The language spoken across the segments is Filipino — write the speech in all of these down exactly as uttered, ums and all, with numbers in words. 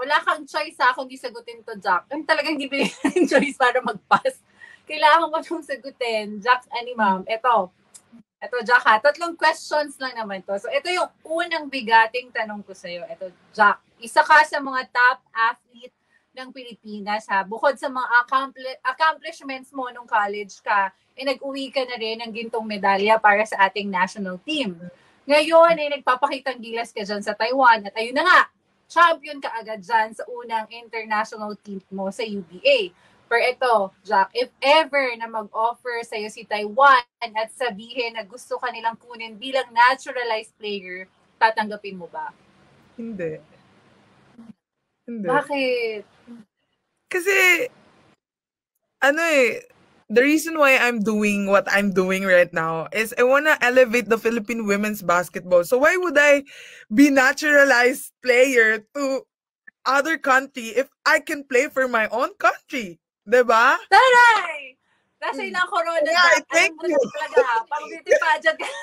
wala kang choice ha kung di sagutin to, Jack. Ang talagang di binigyan choice para mag-pass. Kailangan mo itong sagutin. Jack, ani ma'am, eto. Eto, Jack ha. Tatlong questions lang naman to. So, ito yung unang bigating tanong ko sa'yo. Eto, Jack. Isa ka sa mga top athlete ng Pilipinas ha. Bukod sa mga accompli- accomplishments mo nung college ka, eh nag-uwi ka na rin ng gintong medalya para sa ating national team. Ngayon, eh nagpapakitang gilas ka dyan sa Taiwan. At ayun na nga, champion ka agad dyan sa unang international team mo sa U B A. Pero ito, Jack, if ever na mag-offer sa'yo si Taiwan at sabihin na gusto ka nilang kunin bilang naturalized player, tatanggapin mo ba? Hindi. Hindi. Bakit? Kasi, ano eh, the reason why I'm doing what I'm doing right now is I wanna elevate the Philippine women's basketball. So why would I be naturalized player to other country if I can play for my own country? Diba? Taray! Kasi na corona yeah, Jack. thank Alam you. mo talaga ha. Pang beauty pageant ka.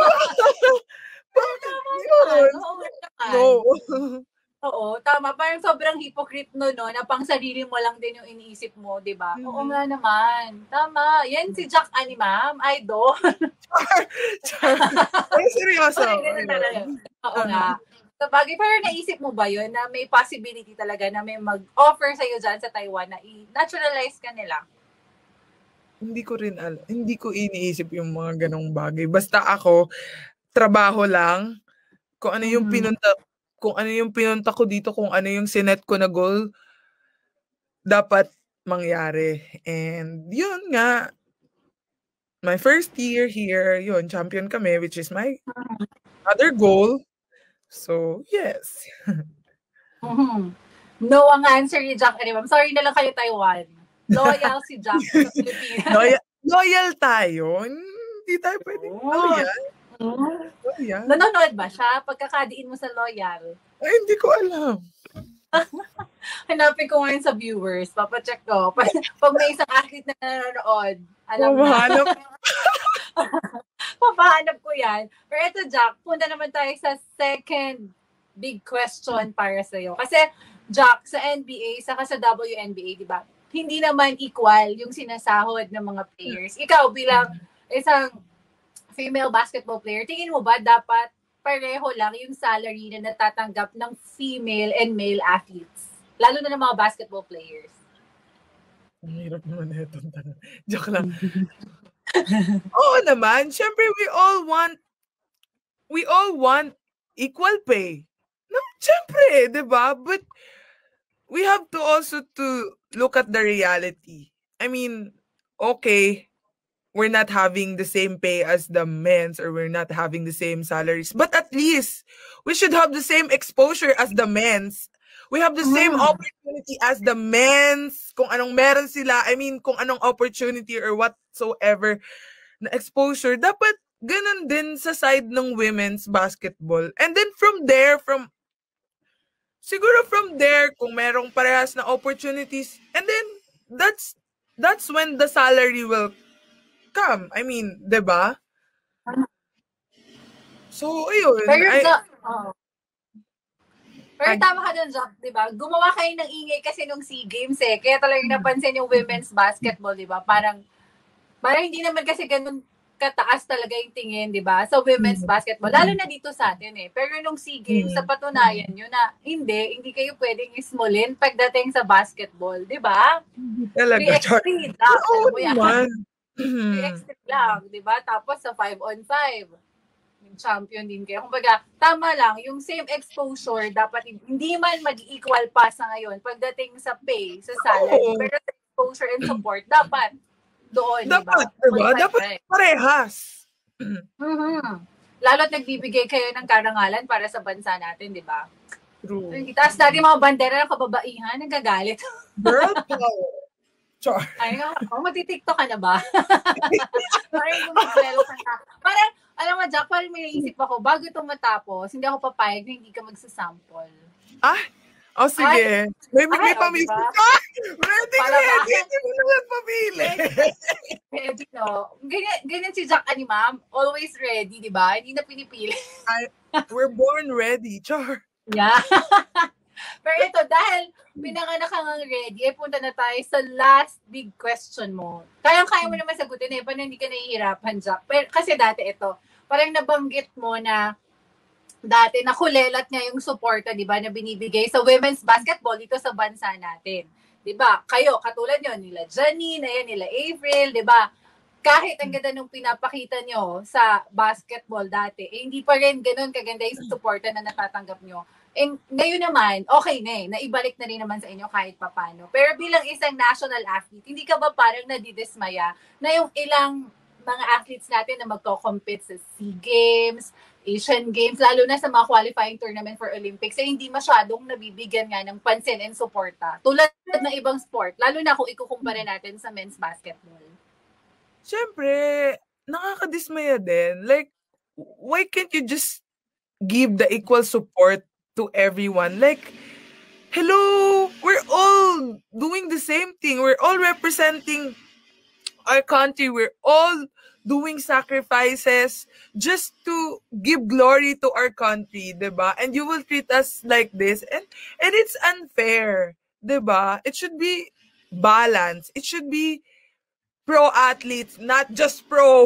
No. Oo, tama. Parang sobrang hypocrite no, no, na pang sarili mo lang din yung iniisip mo, di ba? Mm-hmm. Oo nga naman. Tama. Yan si Jack Ani, ma'am. Idol. Char! Char! Ay, seryoso. Oo nga. So, bagay, pero naisip mo ba yun na may possibility talaga na may mag-offer sa'yo dyan sa Taiwan na i-naturalize ka nila? Hindi ko rin alam. Hindi ko iniisip yung mga ganong bagay. Basta ako, trabaho lang. Kung ano yung mm-hmm. pinunta kung ano yung pinunta ko dito, kung ano yung sinet ko na goal, dapat mangyari. And yun nga, my first year here, yun, champion kami, which is my other goal. So, yes. Mm-hmm. No ang answer ni Jack. Anyway, I'm sorry na lang kayo, Taiwan. Loyal si Jack sa Pilipinas. Loyal, loyal tayo. Hindi tayo pwedeng oh. loyal. Mm-hmm. Loyal. Nanonood ba siya? Pagkakadiin mo sa loyal? Ay, hindi ko alam. Hanapin ko ngayon sa viewers. Papacheck ko. Pag, pag may isang athlete na nanonood, alam oh, na. Papahanap ko yan. Pero ito, Jack, punta naman tayo sa second big question para sa'yo. Kasi, Jack, sa N B A, saka sa W N B A, di ba? Hindi naman equal yung sinasahod ng mga players. Ikaw, bilang isang female basketball player, tingin mo ba dapat pareho lang yung salary na natatanggap ng female and male athletes? Lalo na ng mga basketball players. Ang hirap naman na itong tanong. Joke lang. Oo naman. Siyempre, we all want we all want equal pay. No, siyempre, di ba? But we have to also to look at the reality. I mean, okay, we're not having the same pay as the men's or we're not having the same salaries. But at least, we should have the same exposure as the men's. We have the same mm. opportunity as the men's. Kung anong meron sila, I mean, kung anong opportunity or whatsoever na exposure, dapat ganun din sa side ng women's basketball. And then from there, from siguro from there, kung merong parehas na opportunities, and then that's that's when the salary will come. I mean, diba? So, ayun. Pero, I, the, oh. Pero tama ka dun, Jack, diba? Gumawa kayo ng ingay kasi nung SEA Games eh. Kaya talagang napansin yung women's basketball, diba? Parang, parang hindi naman kasi ganun kataas talaga yung tingin, diba? Sa women's basketball. Lalo na dito sa atin eh. Pero nung SEA Games, sa patunayan nyo na hindi, hindi kayo pwedeng ismolin pagdating sa basketball, diba? Talaga, three x three lang. Oo naman. three x three lang, di ba? Tapos sa five on five, champion din kayo. Kumbaga, tama lang, yung same exposure, dapat hindi man mag-equal pa sa ngayon pagdating sa pay, sa salary, oh. Pero sa exposure and support, dapat doon, di ba? Dapat, diba? Dapat parehas. Mm-hmm. Lalo't nagbibigay kayo ng karangalan para sa bansa natin, di ba? True. Tapos dati mga bandera ng kababaihan, nagagalit. Girl power. Char. Ay, oh, mati-TikTok ka na ba? Parang yung mag-welcome ka. Parang, alam mo, Jack, parang may naisip ako, bago ito matapos, hindi ako papayag na hindi ka magsasample. Ah? O, oh, sige. Ay, may may ay, pamili. Oh, diba? Ah! Ready, ready. Hindi mo naman pamili. Ready, no? Ganyan, ganyan si Jack Ani, ma'am. Always ready, di ba? Hindi na pinipili. I, we're born ready. Char. Yeah. Pero ito, dahil pinanganak ka nga ready, eh, punta na tayo sa last big question mo. Kayang-kaya mo naman sagutin eh, paano hindi ka nahihirapan, Jack? Pero, kasi dati ito, parang nabanggit mo na dati nakulelat niya yung suporta, di ba, na binibigay sa women's basketball dito sa bansa natin. Di ba? Kayo, katulad nyo, nila Janine, ayan, nila Avril, di ba? Kahit ang ganda nung pinapakita nyo sa basketball dati, eh, hindi pa rin ganun kaganda yung suporta na natatanggap nyo. Eh, ngayon naman, okay na eh, naibalik na rin naman sa inyo kahit papano. Pero bilang isang national athlete, hindi ka ba parang nadidismaya na yung ilang mga athletes natin na magko-compete sa SEA Games, Asian Games, lalo na sa mga qualifying tournament for Olympics, eh hindi masyadong nabibigyan nga ng pansin and suporta. Tulad ng ibang sport, lalo na kung ikukumpara natin sa men's basketball. Siyempre, nakakadismaya din. Like, why can't you just give the equal support to everyone? Like, hello, we're all doing the same thing. We're all representing our country. We're all doing sacrifices just to give glory to our country, diba? And you will treat us like this. And, and it's unfair, diba? It should be balanced. It should be pro athletes, not just pro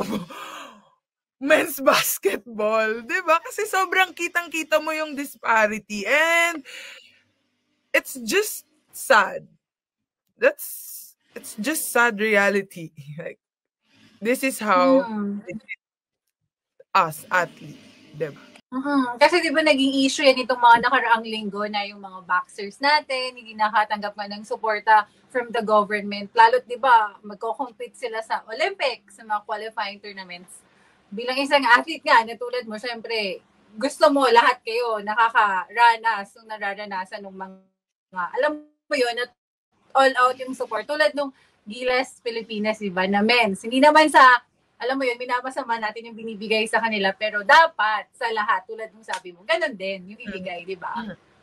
men's basketball. Diba? Kasi sobrang kitang-kita mo yung disparity. And it's just sad. That's, it's just sad reality. Like, this is how hmm. us, athlete. Diba? Uh-huh. Kasi diba naging issue yan itong mga nakaraang linggo na yung mga boxers natin, hindi nakatanggap nga ng suporta from the government. Lalo't diba, magko-compete sila sa Olympics, sa mga qualifying tournaments. Bilang isang athlete nga, na tulad mo, syempre, gusto mo lahat kayo nakakaranas, nung nararanasan ng mga, alam mo yun, at all out yung support. Tulad nung Gilas Pilipinas, diba, na men's. Hindi naman sa, alam mo yun, minapasama natin yung binibigay sa kanila, pero dapat sa lahat, tulad ng sabi mo, ganun din yung ibigay, diba?